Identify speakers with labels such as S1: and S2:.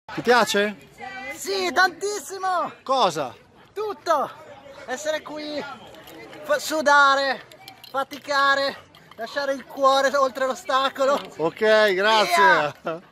S1: Ti piace?
S2: Sì, tantissimo!
S1: Cosa?
S2: Tutto! Essere qui, sudare, faticare, lasciare il cuore oltre l'ostacolo.
S1: Ok, grazie.
S2: Via!